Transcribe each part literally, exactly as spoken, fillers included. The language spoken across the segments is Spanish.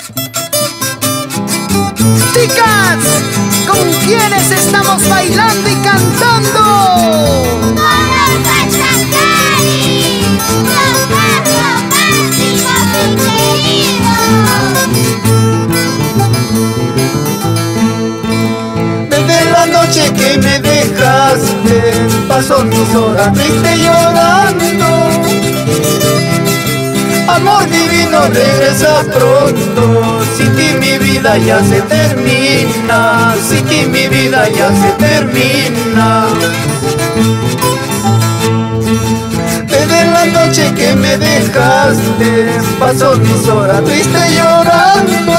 Chicas, ¿con quiénes estamos bailando y cantando? ¡Con los Pachacaris! ¡Los más románticos y queridos! Desde la noche que me dejaste, paso mis horas triste llorando. Amor divino, regresa pronto. Sin ti mi vida ya se termina. Sin ti mi vida ya se termina. Desde la noche que me dejaste, paso mis horas triste llorando.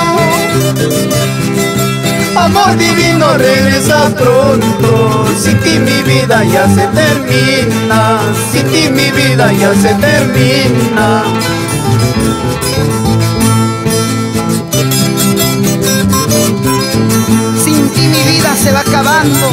Amor divino, regresa pronto. Sin ti mi vida ya se termina. Sin ti mi vida ya se termina. Sin ti mi vida se va acabando.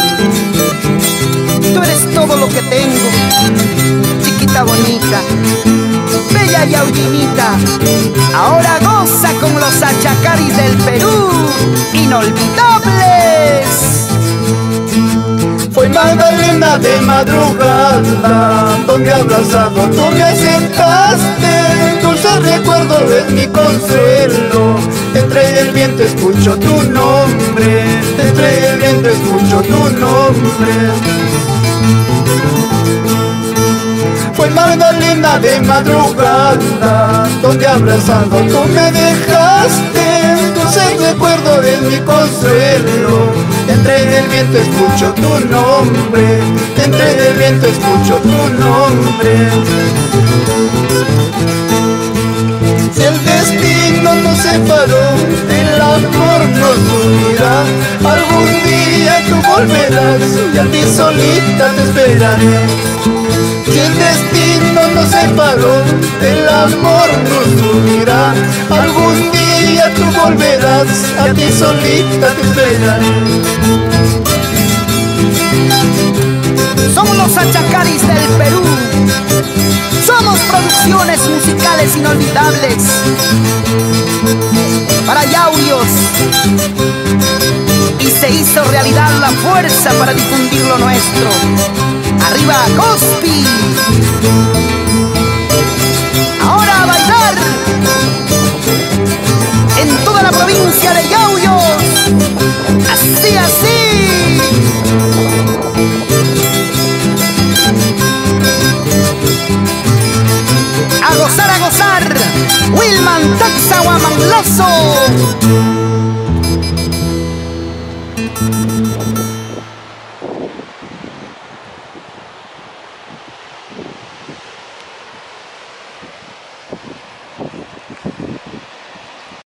Tú eres todo lo que tengo, chiquita bonita, bella y aullinita. Ahora goza con los Achacaris del Perú, inolvidables. Fue Magdalena de madrugada, donde abrazado tú me acercaste. Dulce recuerdo es mi consuelo. Entre el viento escucho tu nombre. Entre el viento escucho tu nombre. Fue Magdalena de madrugada, donde abrazado tú me dejaste. Dulce recuerdo es mi consuelo. Entre el viento escucho tu nombre. Entre el viento escucho tu nombre. Si el destino nos separó, el amor nos unirá. Algún día tú volverás y a ti solita te esperaré. Si el destino nos separó, el amor nos unirá. Algún día tú volverás, a ti solita te esperaré. Somos los Achacaris del Perú. Somos producciones musicales inolvidables para yaurios. Y se hizo realidad la fuerza para difundir lo nuestro. ¡Arriba, Cospi! Ahora a bailar en toda la provincia de Yauyos. Así, así. A gozar, a gozar. Wilman Taxahuamanlazo.